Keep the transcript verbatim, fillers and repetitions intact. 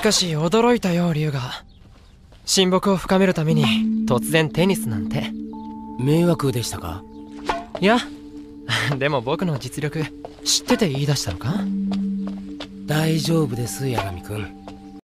かし驚いたよ龍が。親睦を深めるために突然テニスなんて。 迷惑でしたか？ いやでも僕の実力知ってて言い出したのか？ 大丈夫です八神君。